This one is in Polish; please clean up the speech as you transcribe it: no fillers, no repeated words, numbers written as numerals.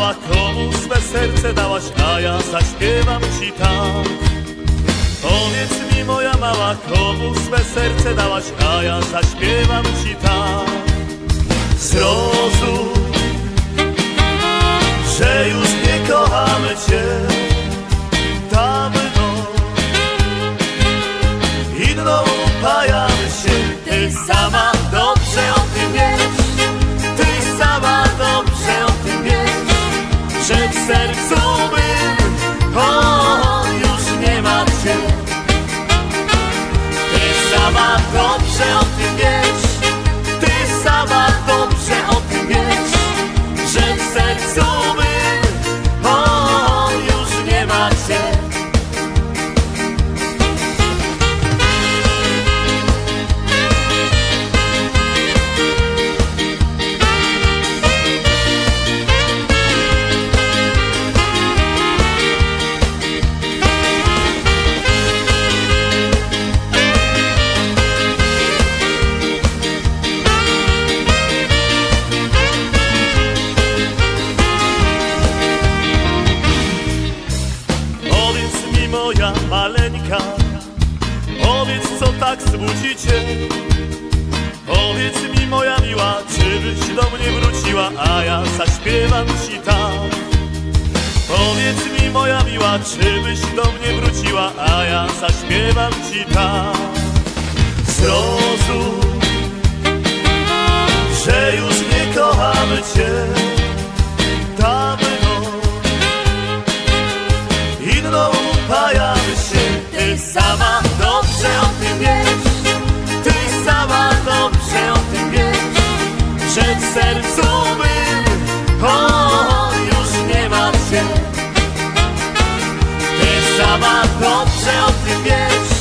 mała, komu swe serce dałaś, a ja zaśpiewam ci tak. Powiedz mi, moja mała, komu swe serce dałaś, a ja zaśpiewam ci tak. Zrozum, że już nie kochamy cię dawno, inną upajamy się. Ty sama dobrze o tym wiesz, ty sama dobrze o tym wiesz, że w sercu mym, o, już nie ma cię. Ty sama dobrze o tym wiesz, ty sama dobrze o tym wiesz, że w sercu mym, o, już nie ma cię. Moja maleńka, powiedz, co tak zbudzi cię. Powiedz mi, moja miła, czy byś do mnie wróciła, a ja zaśpiewam ci tak. Powiedz mi, moja miła, czy byś do mnie wróciła, a ja zaśpiewam ci tak. Zrozum, że już nie kochamy cię dawno, inną upajamy się. Ty sama dobrze o tym wiesz, ty sama dobrze o tym wiesz, że w sercu mym, o, już nie ma cię. Ty sama dobrze o tym wiesz,